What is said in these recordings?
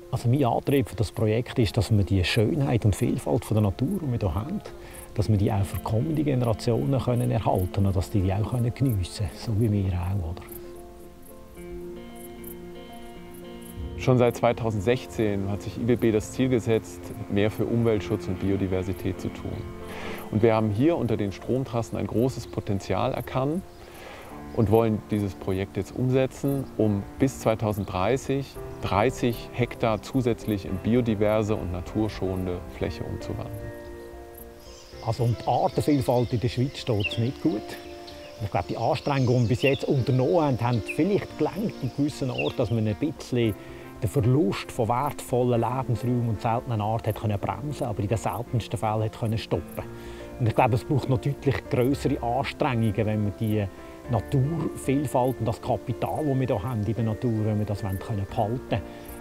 Also mein Antrieb für das Projekt ist, dass wir die Schönheit und Vielfalt der Natur, die wir hier haben, dass wir die auch für kommende Generationen erhalten können und dass die auch geniessen können, so wie wir auch. Oder? Schon seit 2016 hat sich IWB das Ziel gesetzt, mehr für Umweltschutz und Biodiversität zu tun. Und wir haben hier unter den Stromtrassen ein großes Potenzial erkannt und wollen dieses Projekt jetzt umsetzen, um bis 2030 30 Hektar zusätzlich in biodiverse und naturschonende Fläche umzuwandeln. Also um die Artenvielfalt in der Schweiz steht es nicht gut. Ich glaube, die Anstrengungen, die wir bis jetzt unternommen haben vielleicht gelangt in gewissen Orten, dass man ein bisschen den Verlust von wertvollen Lebensräumen und seltenen Arten bremsen konnte, aber in den seltensten Fällen stoppen. Und ich glaube, es braucht noch deutlich grössere Anstrengungen, wenn wir die Naturvielfalt und das Kapital, das wir hier haben in der Natur, wenn wir das behalten können,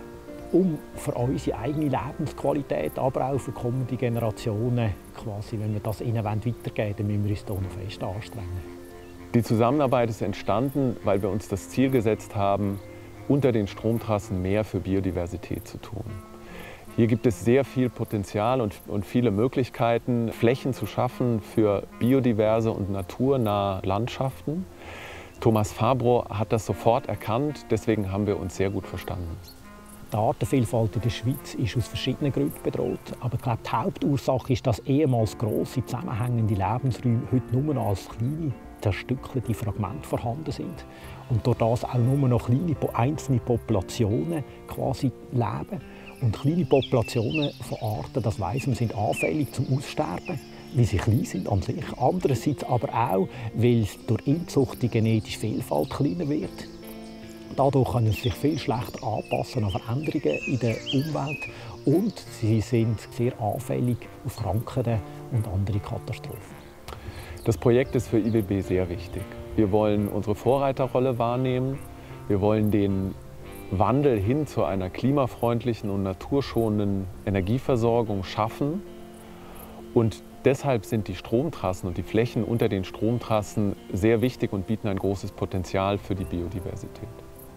um für unsere eigene Lebensqualität, aber auch für kommende Generationen, quasi, wenn wir das ihnen weitergeben wollen, müssen wir uns hier noch fest anstrengen. Die Zusammenarbeit ist entstanden, weil wir uns das Ziel gesetzt haben, unter den Stromtrassen mehr für Biodiversität zu tun. Hier gibt es sehr viel Potenzial und viele Möglichkeiten, Flächen zu schaffen für biodiverse und naturnahe Landschaften. Thomas Fabro hat das sofort erkannt, deswegen haben wir uns sehr gut verstanden. Die Artenvielfalt in der Schweiz ist aus verschiedenen Gründen bedroht. Aber ich glaube, die Hauptursache ist, dass ehemals grosse, zusammenhängende Lebensräume heute nur noch als kleine, zerstückelte Fragmente vorhanden sind. Und durch das auch nur noch kleine, einzelne Populationen quasi leben. Und kleine Populationen von Arten, das weiss man, sind anfällig zum Aussterben, weil sie klein sind an sich. Andererseits aber auch, weil durch Inzucht die genetische Vielfalt kleiner wird. Dadurch können sie sich viel schlechter anpassen an Veränderungen in der Umwelt und sie sind sehr anfällig auf Krankheiten und andere Katastrophen. Das Projekt ist für IWB sehr wichtig. Wir wollen unsere Vorreiterrolle wahrnehmen. Wir wollen den Wandel hin zu einer klimafreundlichen und naturschonenden Energieversorgung schaffen. Und deshalb sind die Stromtrassen und die Flächen unter den Stromtrassen sehr wichtig und bieten ein großes Potenzial für die Biodiversität.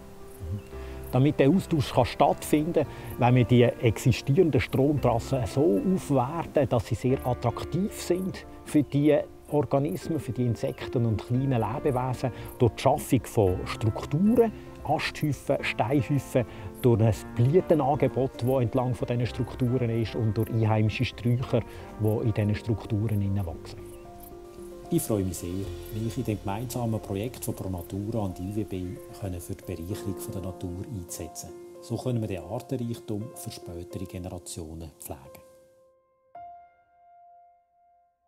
Damit der Austausch stattfinden kann, wenn wir die existierenden Stromtrassen so aufwerten, dass sie sehr attraktiv sind für die Organismen, für die Insekten und kleinen Lebewesen, durch die Schaffung von Strukturen, Asthäufen, Steinhäufen, durch ein Blütenangebot, das entlang von diesen Strukturen ist, und durch einheimische Sträucher, die in diesen Strukturen wachsen. Ich freue mich sehr, mich in dem gemeinsamen Projekt von Pronatura und IWB für die Bereicherung der Natur einzusetzen. So können wir den Artenreichtum für spätere Generationen pflegen.